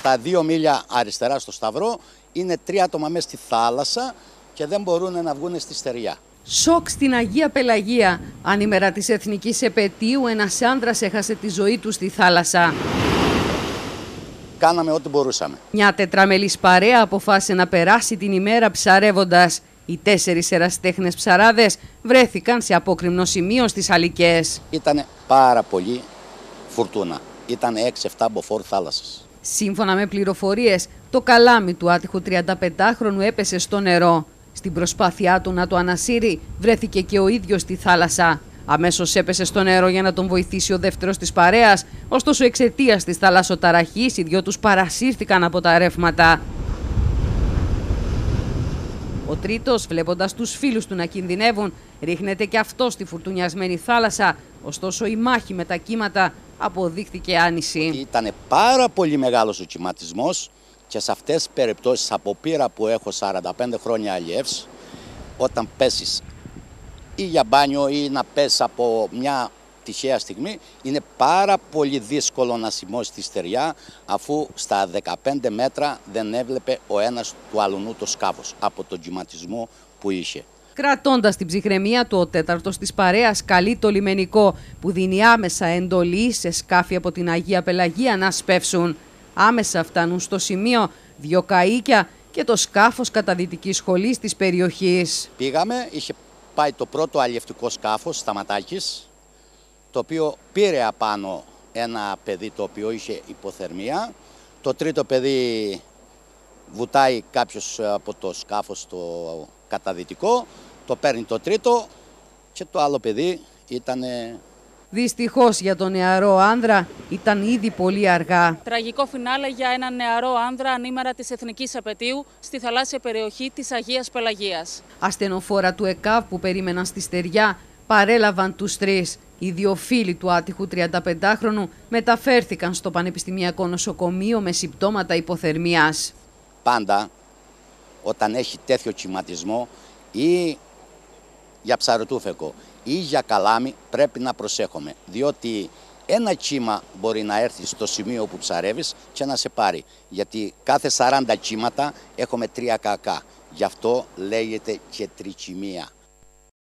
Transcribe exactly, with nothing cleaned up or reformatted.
στα δύο μίλια αριστερά στο Σταυρό είναι τρία άτομα μέσα στη θάλασσα και δεν μπορούν να βγουν στη στεριά. Σοκ στην Αγία Πελαγία. Ανήμερα της Εθνικής Επετείου ένας άνδρας έχασε τη ζωή του στη θάλασσα. Κάναμε ό,τι μπορούσαμε. Μια τετραμελής παρέα αποφάσισε να περάσει την ημέρα ψαρεύοντας. Οι τέσσερις ερασιτέχνες ψαράδες βρέθηκαν σε απόκρημνο σημείο στις Αλικές. Ήταν πάρα πολύ φουρτούνα. Ήταν έξι εφτά μποφόρ θάλασσας. Σύμφωνα με πληροφορίες, το καλάμι του άτυχου τριανταπεντάχρονου έπεσε στο νερό. Στην προσπάθειά του να το ανασύρει, βρέθηκε και ο ίδιος στη θάλασσα. Αμέσως έπεσε στο νερό για να τον βοηθήσει ο δεύτερος της παρέας, ωστόσο εξαιτίας της θαλασσοταραχής οι δυο τους παρασύρθηκαν από τα ρεύματα. Ο τρίτος, βλέποντας τους φίλους του να κινδυνεύουν, ρίχνεται και αυτό στη φουρτουνιασμένη θάλασσα, ωστόσο η μάχη με τα κύματα αποδείχθηκε άνηση. Ήταν πάρα πολύ μεγάλος ο κυματισμός και σε αυτές τις περιπτώσεις, από πείρα που έχω σαράντα πέντε χρόνια αλλιεύς, όταν πέσεις ή για μπάνιο ή να πέσεις από μια τυχαία στιγμή, είναι πάρα πολύ δύσκολο να σημώσει τη στεριά, αφού στα δεκαπέντε μέτρα δεν έβλεπε ο ένας του αλλονού το σκάφος από τον κυματισμό που είχε. Κρατώντας την ψυχραιμία του, ο τέταρτος της παρέας καλεί το λιμενικό που δίνει άμεσα εντολή σε σκάφη από την Αγία Πελαγία να σπεύσουν. Άμεσα φτάνουν στο σημείο δύο καΐκια και το σκάφος καταδυτικής σχολής της περιοχής. Πήγαμε, είχε πάει το πρώτο αλλιευτικό σκάφος, Σταματάκης, το οποίο πήρε απάνω ένα παιδί το οποίο είχε υποθερμία. Το τρίτο παιδί βουτάει κάποιος από το σκάφος το καταδυτικό, το παίρνει το τρίτο και το άλλο παιδί ήταν... Δυστυχώς για τον νεαρό άνδρα ήταν ήδη πολύ αργά. Τραγικό φινάλε για έναν νεαρό άνδρα ανήμερα της Εθνικής Επετείου στη θαλάσσια περιοχή της Αγίας Πελαγίας. Ασθενοφόρα του ΕΚΑΒ που περίμεναν στη στεριά παρέλαβαν τους τρεις. Οι δύο φίλοι του άτυχου τριανταπεντάχρονου μεταφέρθηκαν στο Πανεπιστημιακό Νοσοκομείο με συμπτώματα υποθερμίας. Πάντα όταν έχει τέτοιο κυματισμό ή για ψαρωτούφεκο ή για καλάμι πρέπει να προσέχουμε, διότι ένα κύμα μπορεί να έρθει στο σημείο που ψαρεύεις και να σε πάρει, γιατί κάθε σαράντα κύματα έχουμε τρία κακά, γι' αυτό λέγεται και τρικυμία.